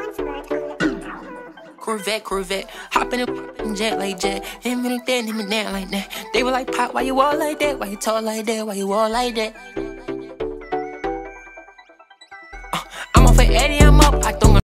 Corvette, Corvette, hop in a jet like jet. Him and that, him and that like that. They were like, Pop, why you all like that? Why you talk like that? Why you all like that? I'm off for Eddie, I'm up. I don't